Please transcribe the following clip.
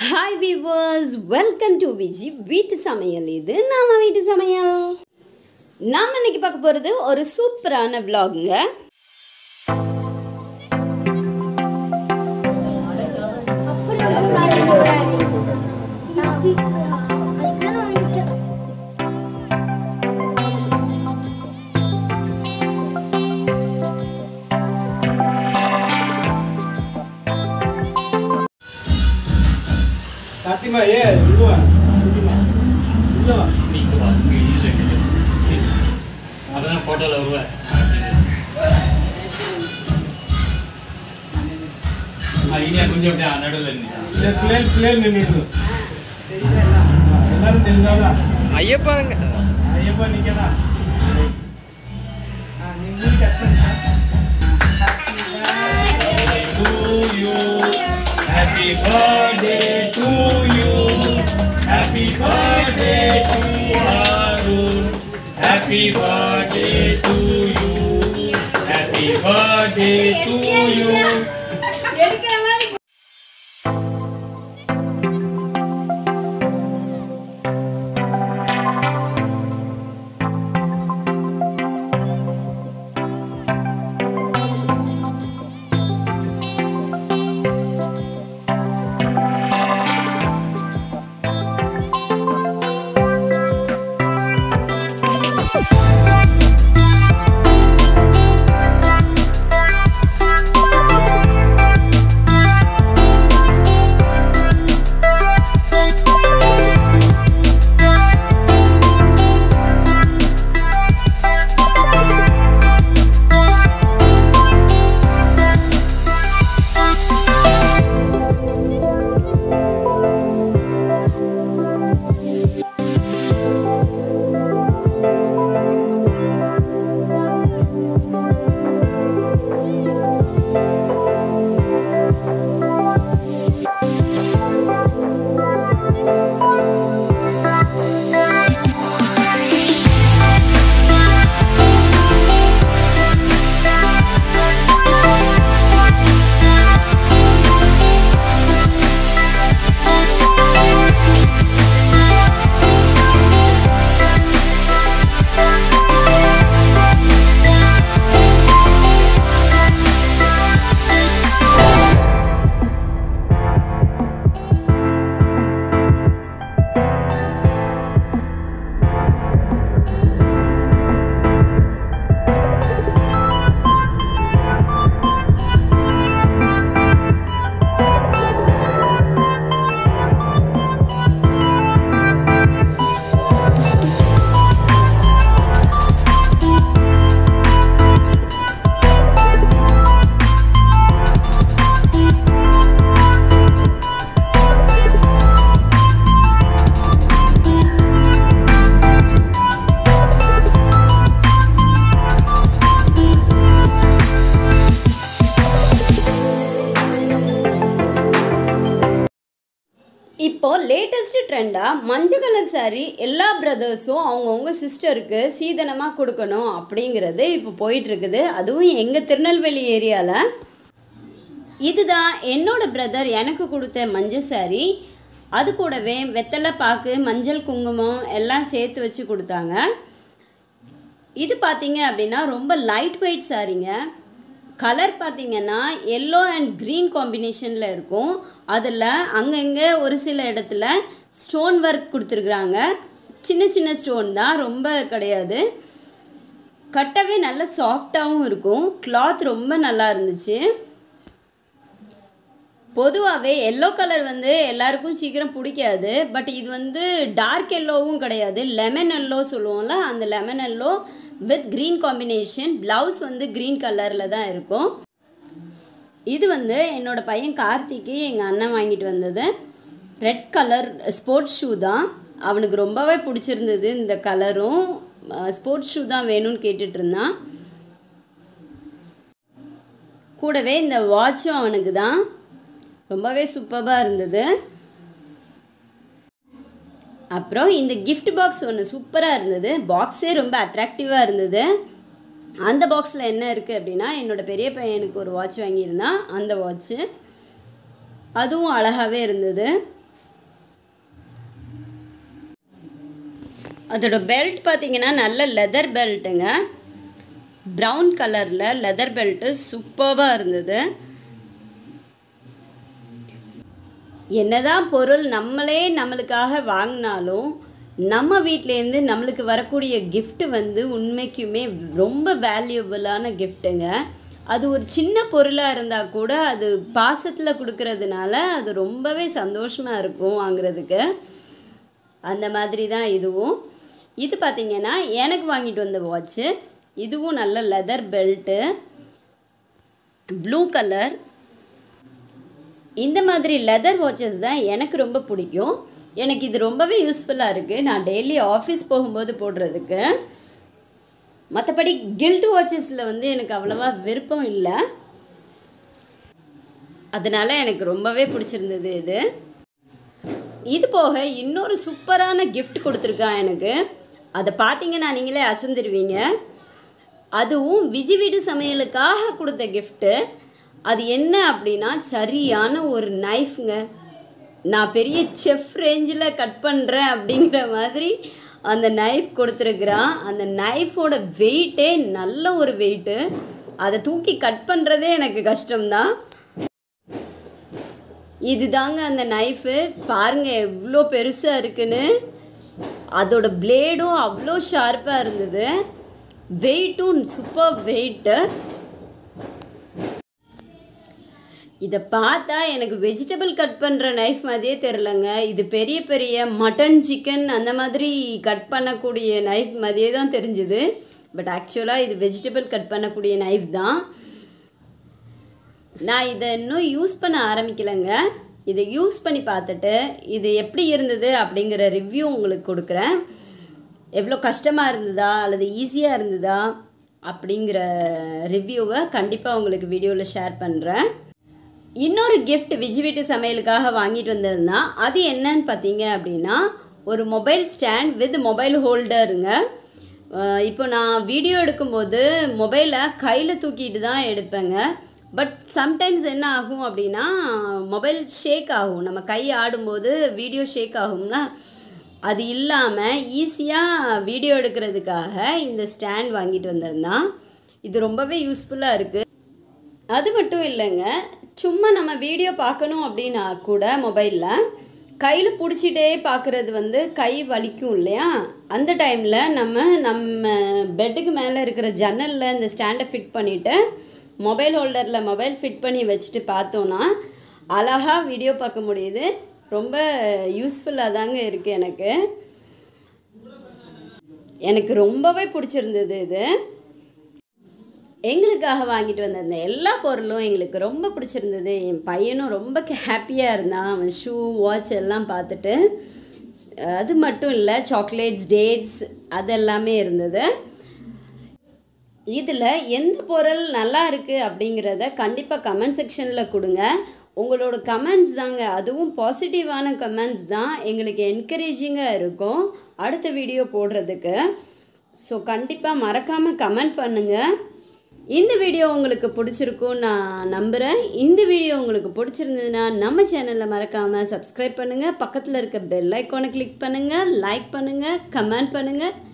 Hi viewers, welcome to Viji வீட்டு சமையல். இது நாம வீட்டு சமையல். நாம இன்னைக்கு பார்க்க போறது ஒரு சூப்பரான vlogங்க. Fatima, yeah, dulu ah. Dulu ah. Minggu waktu ini lagi. Ada yang foto lalu ah. Ini aku juga dah ada lagi. Dia plan ni tu. Ellarum thelidala. Ayyappa nikada. nimmu cut panna. Happy birthday to you. Happy birthday to Arun. Happy birthday to you. Happy birthday to you. இப்போ latest ட்ரெண்டா மஞ்சள் colour saree எல்லா பிரதர்ஸும் அவங்கவுங்க சிஸ்டருக்கு சீதனமாக கொடுக்கணும் அப்படிங்கிறது இப்போ போயிட்டுருக்குது. அதுவும் எங்கள் திருநெல்வேலி ஏரியாவில். இதுதான் என்னோட பிரதர் எனக்கு கொடுத்த மஞ்சள் saree. அது கூடவே வெத்தலை பாக்கு மஞ்சள் குங்குமம் எல்லாம் சேர்த்து வச்சு கொடுத்தாங்க. இது பார்த்தீங்க அப்படின்னா ரொம்ப லைட் வெயிட் சாரீங்க. கலர் பார்த்திங்கன்னா எல்லோ அண்ட் க்ரீன் காம்பினேஷனில் இருக்கும். அதில் அங்கங்கே ஒரு சில இடத்துல ஸ்டோன் ஒர்க் கொடுத்துருக்குறாங்க. சின்ன சின்ன ஸ்டோன் தான், ரொம்ப கிடையாது. கட்டவே நல்ல சாஃப்டாகவும் இருக்கும். கிளாத் ரொம்ப நல்லா இருந்துச்சு. பொதுவாகவே எல்லோ கலர் எல்லாருக்கும் சீக்கிரம் பிடிக்காது. பட் இது டார்க் எல்லோவும் கிடையாது, லெமன் எல்லோ சொல்லுவோம்ல, அந்த lemon yellow with green combination. Blouse green கலரில் தான் இருக்கும். இது என்னோடய பையன் கார்த்திக்கு எங்கள் அண்ணன் வாங்கிட்டு வந்தது. ரெட் கலர் ஸ்போர்ட்ஸ் ஷூ தான். அவனுக்கு ரொம்பவே பிடிச்சிருந்தது. இந்த கலரும் ஸ்போர்ட்ஸ் ஷூ தான் வேணும்னு கேட்டுட்ருந்தான். கூடவே இந்த வாட்சும் அவனுக்கு தான். ரொம்பவே சூப்பராக இருந்தது. அப்புறம் இந்த gift box ஒன்று சூப்பராக இருந்தது. பாக்ஸே ரொம்ப அட்ராக்டிவாக இருந்தது. அந்த பாக்ஸில் என்ன இருக்குது அப்படின்னா, என்னோடய பெரிய பையனுக்கு ஒரு வாட்ச் வாங்கியிருந்தான். அந்த வாட்ச்சு அதுவும் அழகாகவே இருந்தது. அதோட பெல்ட் பார்த்தீங்கன்னா நல்ல லெதர் பெல்ட்டுங்க. ப்ரௌன் கலரில் லெதர் பெல்ட்டு சூப்பராக இருந்தது. என்னதான் பொருள் நம்மளுக்காக வாங்கினாலும் நம்ம வீட்டிலேருந்து நம்மளுக்கு வரக்கூடிய கிஃப்ட் வந்து உண்மைக்குமே ரொம்ப வேல்யூபிளான கிஃப்ட்டுங்க. அது ஒரு சின்ன பொருளாக இருந்தால் கூட அது பாசத்தில் கொடுக்கறதுனால அது ரொம்பவே சந்தோஷமாக இருக்கும் வாங்குறதுக்கு. அந்த மாதிரி தான் இதுவும். இது பார்த்திங்கன்னா எனக்கு வாங்கிட்டு வந்த வாட்ச்சு. இதுவும் நல்ல லெதர் பெல்ட்டு, ப்ளூ கலர். இந்த மாதிரி லெதர் வாட்சஸ் தான் எனக்கு ரொம்ப பிடிக்கும். எனக்கு இது ரொம்பவே யூஸ்ஃபுல்லாக இருக்குது நான் டெய்லி ஆஃபீஸ் போகும்போது போடுறதுக்கு. மற்றபடி கில்ட் வாட்சஸில் வந்து எனக்கு அவ்வளோவா விருப்பம் இல்லை, அதனால் எனக்கு ரொம்பவே பிடிச்சிருந்தது இது. இது போக இன்னொரு சூப்பரான கிஃப்ட் கொடுத்துருக்கான் எனக்கு. அதை பார்த்தீங்கன்னா நீங்களே அசந்துடுவீங்க. அதுவும் விஜி வீட்டு சமையலுக்காக கொடுத்த கிஃப்ட்டு. அது என்ன அப்படின்னா சரியான ஒரு நைஃப்ங்க. நான் பெரிய செஃப் ரேஞ்சில் கட் பண்ணுறேன் அப்படிங்கிற மாதிரி அந்த நைஃப் கொடுத்துருக்குறான். அந்த நைஃபோட வெயிட்டே நல்ல ஒரு வெயிட்டு. அதை தூக்கி கட் பண்ணுறதே எனக்கு கஷ்டம்தான். இது தாங்க அந்த நைஃபு. பாருங்கள் எவ்வளோ பெருசாக இருக்குன்னு. அதோட பிளேடும் அவ்வளோ ஷார்ப்பாக இருந்தது. வெயிட்டும் சூப்பர் வெயிட்டு. இதை பார்த்தா எனக்கு வெஜிடபிள் கட் பண்ணுற நைஃப் மாதிரியே தெரிலங்க. இது பெரிய பெரிய மட்டன் சிக்கன் அந்த மாதிரி கட் பண்ணக்கூடிய நைஃப் மாதிரியே தான் தெரிஞ்சுது. பட் ஆக்சுவலாக இது வெஜிடபிள் கட் பண்ணக்கூடிய நைஃப் தான். நான் இதை இன்னும் யூஸ் பண்ண ஆரம்பிக்கலைங்க. இதை யூஸ் பண்ணி பார்த்துட்டு இது எப்படி இருந்தது அப்படிங்கிற ரிவ்யூ உங்களுக்கு கொடுக்குறேன். எவ்வளோ கஷ்டமாக இருந்ததா அல்லது ஈஸியாக இருந்ததா அப்படிங்கிற ரிவ்யூவை கண்டிப்பாக உங்களுக்கு வீடியோவில் ஷேர் பண்ணுறேன். இன்னொரு கிஃப்ட் விஜி வீட்டு சமையலுக்காக வாங்கிட்டு வந்திருந்தேன். அது என்னன்னு பார்த்தீங்க அப்படின்னா ஒரு மொபைல் ஸ்டாண்ட் வித் மொபைல் ஹோல்டருங்க. இப்போ நான் வீடியோ எடுக்கும்போது மொபைலை கையில் தூக்கிட்டு தான் எடுப்பேங்க. பட் சம்டைம்ஸ் என்ன ஆகும் அப்படின்னா மொபைல் ஷேக் ஆகும். நம்ம கை ஆடும்போது வீடியோ ஷேக் ஆகும்னா அது இல்லாமல் ஈஸியாக வீடியோ எடுக்கிறதுக்காக இந்த ஸ்டாண்ட் வாங்கிட்டு வந்திருந்தான். இது ரொம்பவே யூஸ்ஃபுல்லாக இருக்குது. அது மட்டும் இல்லைங்க, சும்மா நம்ம வீடியோ பார்க்கணும் அப்படின்னா கூட மொபைலில் கையில் பிடிச்சிட்டே பார்க்குறது வந்து கை வலிக்கும் இல்லையா? அந்த டைமில் நம்ம பெட்டுக்கு மேலே இருக்கிற ஜன்னலில் இந்த ஸ்டாண்டை ஃபிட் பண்ணிவிட்டு மொபைல் ஹோல்டரில் மொபைல் ஃபிட் பண்ணி வச்சுட்டு பார்த்தோன்னா அழகாக வீடியோ பார்க்க முடியுது. ரொம்ப யூஸ்ஃபுல்லாக தாங்க இருக்குது. எனக்கு ரொம்பவே பிடிச்சிருந்தது இது. எங்களுக்காக வாங்கிட்டு வந்த எல்லா பொருளும் எங்களுக்கு ரொம்ப பிடிச்சிருந்தது. என் பையனும் ரொம்ப ஹாப்பியாக இருந்தான். அவன் ஷூ வாட்ச் எல்லாம் பார்த்துட்டு. அது மட்டும் இல்லை, சாக்லேட்ஸ், டேட்ஸ் அதெல்லாமே இருந்தது. இதில் எந்த பொருள் நல்லா இருக்குது அப்படிங்கிறத கண்டிப்பாக கமெண்ட் செக்ஷனில் கொடுங்க. உங்களோட கமெண்ட்ஸ் தாங்க, அதுவும் பாசிட்டிவான கமெண்ட்ஸ் தான் எங்களுக்கு என்கரேஜிங்காக இருக்கும் அடுத்த வீடியோ போடுறதுக்கு. ஸோ கண்டிப்பாக மறக்காமல் கமெண்ட் பண்ணுங்கள். இந்த வீடியோ உங்களுக்கு பிடிச்சிருக்கும் நான் நம்புகிறேன். இந்த வீடியோ உங்களுக்கு பிடிச்சிருந்ததுன்னா நம்ம சேனலில் மறக்காமல் சப்ஸ்கிரைப் பண்ணுங்கள். பக்கத்தில் இருக்க பெல் ஐக்கானை கிளிக் பண்ணுங்கள், லைக் பண்ணுங்கள், கமெண்ட் பண்ணுங்கள்.